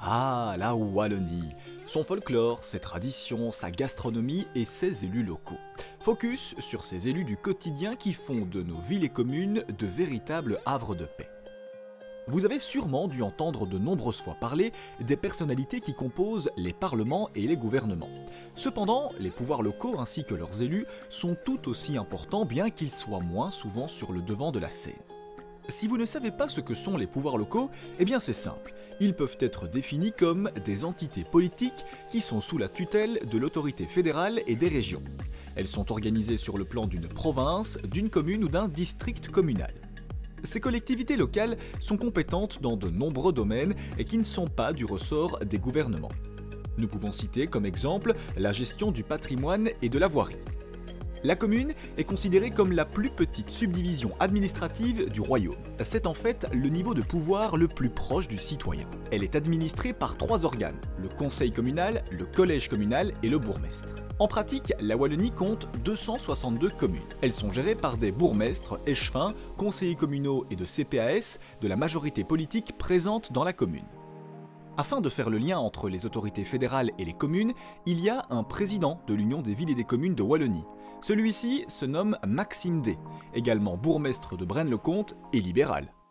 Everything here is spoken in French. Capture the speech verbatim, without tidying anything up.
Ah, la Wallonie. Son folklore, ses traditions, sa gastronomie et ses élus locaux. Focus sur ces élus du quotidien qui font de nos villes et communes de véritables havres de paix. Vous avez sûrement dû entendre de nombreuses fois parler des personnalités qui composent les parlements et les gouvernements. Cependant, les pouvoirs locaux ainsi que leurs élus sont tout aussi importants bien qu'ils soient moins souvent sur le devant de la scène. Si vous ne savez pas ce que sont les pouvoirs locaux, eh bien c'est simple. Ils peuvent être définis comme des entités politiques qui sont sous la tutelle de l'autorité fédérale et des régions. Elles sont organisées sur le plan d'une province, d'une commune ou d'un district communal. Ces collectivités locales sont compétentes dans de nombreux domaines et qui ne sont pas du ressort des gouvernements. Nous pouvons citer comme exemple la gestion du patrimoine et de la voirie. La commune est considérée comme la plus petite subdivision administrative du royaume. C'est en fait le niveau de pouvoir le plus proche du citoyen. Elle est administrée par trois organes, le conseil communal, le collège communal et le bourgmestre. En pratique, la Wallonie compte deux cent soixante-deux communes. Elles sont gérées par des bourgmestres, échevins, conseillers communaux et de C P A S de la majorité politique présente dans la commune. Afin de faire le lien entre les autorités fédérales et les communes, il y a un président de l'Union des villes et des communes de Wallonie. Celui-ci se nomme Maxime Day, également bourgmestre de Braine-le-Comte et libéral.